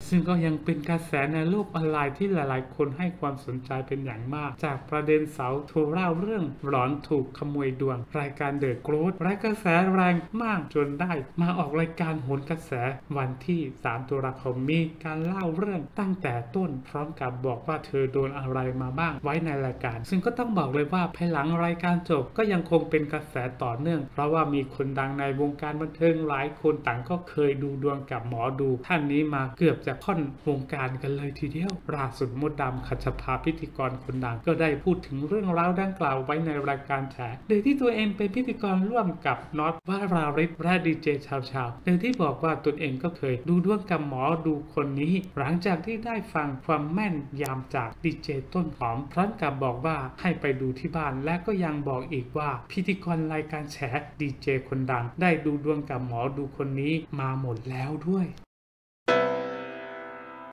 ซึ่งก็ยังเป็นกระแสในโลกออนไลน์ที่หลายๆคนให้ความสนใจเป็นอย่างมากจากประเด็นสาวโทรเล่าเรื่องหลอนถูกขโมยดวงรายการเดอะโกรธรายกระแสแรงมากจนได้มาออกรายการโหนกระแสวันที่3 ตุลาคมมีการเล่าเรื่องตั้งแต่ต้นพร้อมกับบอกว่าเธอโดนอะไรมาบ้างไว้ในรายการซึ่งก็ต้องบอกเลยว่าภายหลังรายการจบก็ยังคงเป็นกระแสต่อเนื่องเพราะว่ามีคนดังในวงการบันเทิงหลายคนต่างก็เคยดูดวงกับหมอดูท่านนี้มาเกือบจะค่อนวงการกันเลยทีเดียวล่าสุดมดดำคัชภาพิธีกรคนดังก็ได้พูดถึงเรื่องราวดังกล่าวไว้ในรายการแฉโดยที่ตัวเองเป็นพิธีกรร่วมกับน็อตวราริศและดีเจชาวโดยที่บอกว่าตนเองก็เคยดูดวงกับหมอดูคนนี้หลังจากที่ได้ฟังความแม่นยำจากดีเจต้นหอมพร้อมกับบอกว่าให้ไปดูที่บ้านและก็ยังบอกอีกว่าพิธีกรรายการแฉดีเจคนดังได้ดูดวงกับหมอดูคนนี้มาหมดแล้วด้วย